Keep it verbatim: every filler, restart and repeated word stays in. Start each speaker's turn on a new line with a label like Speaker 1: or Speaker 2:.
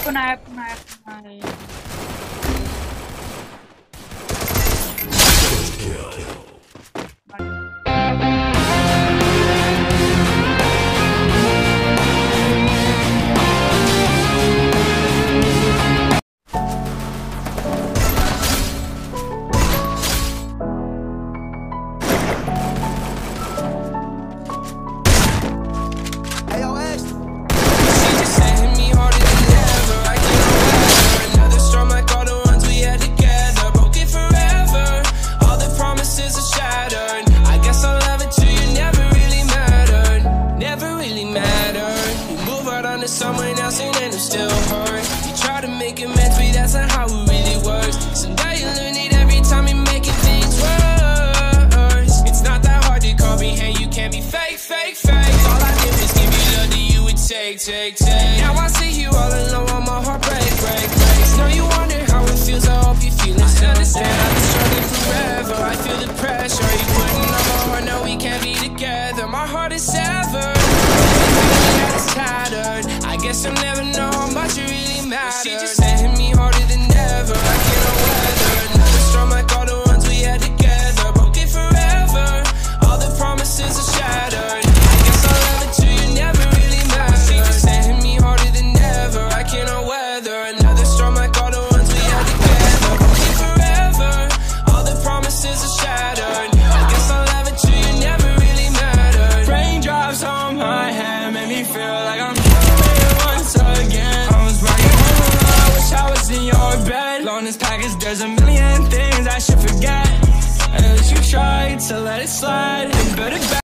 Speaker 1: पुन्हा पुन्हा पुन्हा
Speaker 2: someone else and then it still hurt. You try to make amends, but that's not how it really works. Someday you learn it every time you're making things worse. It's not that hard to comprehend, you can't be fake, fake, fake. All I did was give you love that you would take, take, take. Now I see you all alone on my heart break, break, break. Now you wonder how it feels, I hope you feel it. I understand, I've been struggling forever. I feel the pressure, you putting on my heart, no we can't be together. My heart is severed, it's tattered. I guess I'll never know how much it really matters. She just hitting me harder than ever. I cannot weather another storm like all the ones we had together. Broken forever, all the promises are shattered. I guess I'll love it till you never really matter. She just hitting me harder than ever. I cannot weather another storm like all the ones we had together. Broken forever, all the promises are shattered. I guess I'll love it till you never really matter. Raindrops on my head make me feel like I'm again. I was right home, I wish I was in your bed. Alone this package, there's a million things I should forget. At least you tried to let it slide and put it back.